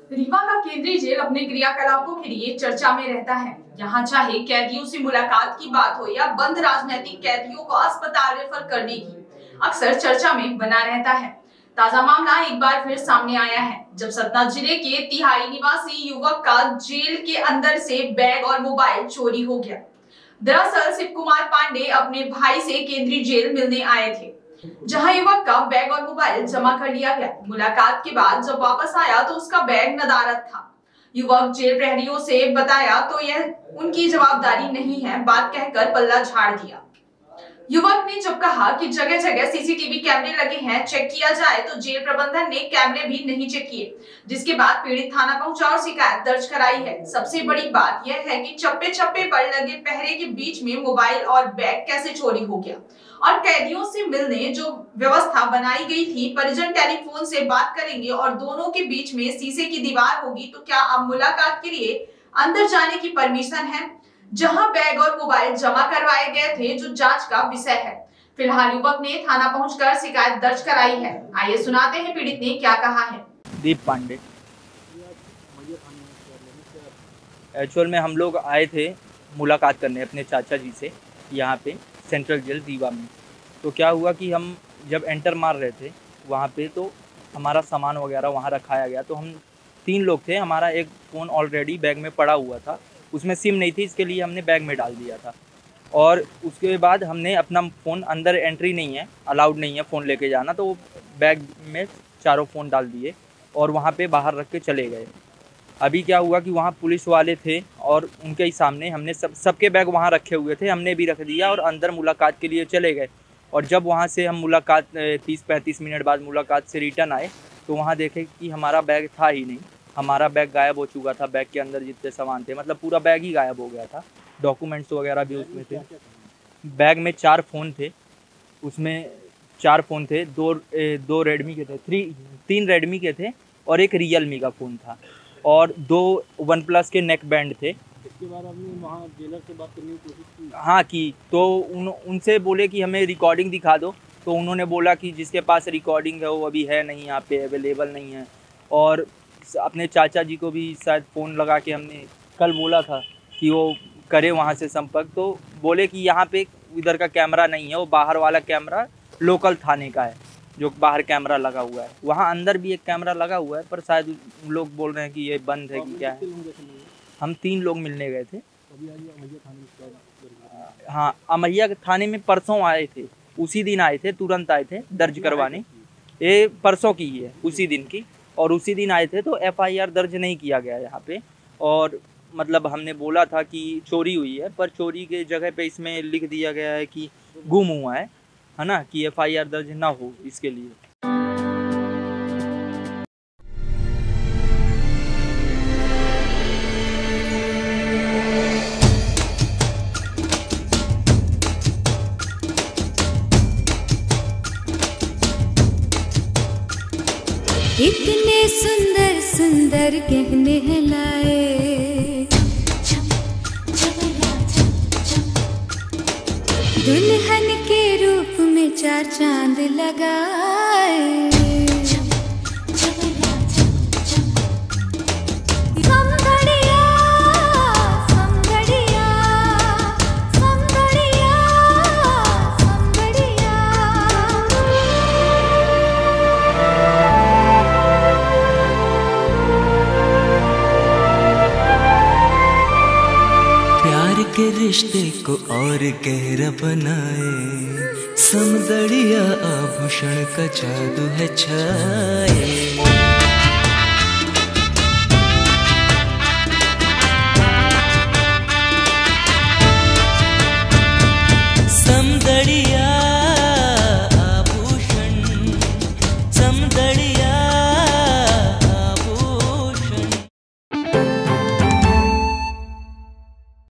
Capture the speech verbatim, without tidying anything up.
रीवा का केंद्रीय जेल अपने क्रियाकलापों के लिए चर्चा में रहता है। यहाँ चाहे कैदियों से मुलाकात की बात हो या बंद राजनीतिक कैदियों को अस्पताल रेफर करने की, अक्सर चर्चा में बना रहता है। ताजा मामला एक बार फिर सामने आया है, जब सतना जिले के तिहाई निवासी युवक का जेल के अंदर से बैग और मोबाइल चोरी हो गया। दरअसल शिव कुमार पांडे अपने भाई से केंद्रीय जेल मिलने आए थे, जहां युवक का बैग और मोबाइल जमा कर लिया गया। मुलाकात के बाद जब वापस आया तो उसका बैग नदारद था। युवक जेल प्रहरियों से बताया तो यह उनकी जवाबदारी नहीं है, बात कहकर पल्ला झाड़ दिया। युवक ने जब कहा कि जगह जगह सीसीटीवी कैमरे लगे हैं, चेक किया जाए, तो जेल प्रबंधन ने कैमरे भी नहीं चेक किए, जिसके बाद पीड़ित थाना पहुंचा और शिकायत दर्ज कराई है। सबसे बड़ी बात यह है कि चप्पे चप्पे पर लगे पहरे के बीच में मोबाइल और बैग कैसे चोरी हो गया, और कैदियों से मिलने जो व्यवस्था बनाई गई थी, परिजन टेलीफोन से बात करेंगे और दोनों के बीच में शीशे की दीवार होगी, तो क्या अब मुलाकात के लिए अंदर जाने की परमिशन है, जहां बैग और मोबाइल जमा करवाए गए थे, जो जांच का विषय है। फिलहाल युवक ने थाना पहुंचकर शिकायत दर्ज कराई है। आइए सुनाते हैं पीड़ित ने क्या कहा है। दीप पांडे। एक्चुअल में हम लोग आए थे मुलाकात करने अपने चाचा जी से यहाँ पे सेंट्रल जेल रीवा में। तो क्या हुआ कि हम जब एंटर मार रहे थे वहाँ पे, तो हमारा सामान वगैरह वहाँ रखाया गया। तो हम तीन लोग थे, हमारा एक फ़ोन ऑलरेडी बैग में पड़ा हुआ था, उसमें सिम नहीं थी, इसके लिए हमने बैग में डाल दिया था। और उसके बाद हमने अपना फ़ोन, अंदर एंट्री नहीं है, अलाउड नहीं है फ़ोन लेके जाना, तो वो बैग में चारों फ़ोन डाल दिए और वहाँ पे बाहर रख के चले गए। अभी क्या हुआ कि वहाँ पुलिस वाले थे और उनके ही सामने हमने सब सबके बैग वहाँ रखे हुए थे, हमने भी रख दिया और अंदर मुलाकात के लिए चले गए। और जब वहाँ से हम मुलाकात तीस पैंतीस मिनट बाद मुलाकात से रिटर्न आए तो वहाँ देखे कि हमारा बैग था ही नहीं, हमारा बैग गायब हो चुका था। बैग के अंदर जितने सामान थे, मतलब पूरा बैग ही गायब हो गया था। डॉक्यूमेंट्स वगैरह भी उसमें थे। बैग में चार फ़ोन थे, उसमें चार फ़ोन थे, दो दो रेडमी के थे, थ्री तीन रेडमी के थे और एक रियलमी का फ़ोन था, और दो वन प्लस के नेक बैंड थे। इसके बाद आपने वहाँ जेलर से बात करने की कोशिश की? हाँ की, तो उन उनसे बोले कि हमें रिकॉर्डिंग दिखा दो, तो उन्होंने बोला कि जिसके पास रिकॉर्डिंग है वो अभी है नहीं, यहाँ पे अवेलेबल नहीं है। और अपने चाचा जी को भी शायद फ़ोन लगा के हमने कल बोला था कि वो करे वहाँ से संपर्क, तो बोले कि यहाँ पे इधर का कैमरा नहीं है, वो बाहर वाला कैमरा लोकल थाने का है, जो बाहर कैमरा लगा हुआ है। वहाँ अंदर भी एक कैमरा लगा हुआ है, पर शायद लोग बोल रहे हैं कि ये बंद है कि क्या है। हम तीन लोग मिलने गए थे। हाँ, अमैया थाने में परसों आए थे, उसी दिन आए थे, तुरंत आए थे दर्ज करवाने। ये परसों की ही है, उसी दिन की, और उसी दिन आए थे। तो एफ आई आर दर्ज नहीं किया गया यहाँ पे। और मतलब हमने बोला था कि चोरी हुई है, पर चोरी के जगह पे इसमें लिख दिया गया है कि गुम हुआ है, है ना, कि एफ आई आर दर्ज ना हो इसके लिए। इतने सुंदर सुंदर गहने हैं लाए, दुल्हन के रूप में चार चांद लगाए। के रिश्ते को और गहरा बनाए, समदड़िया आभूषण का जादू है छाए।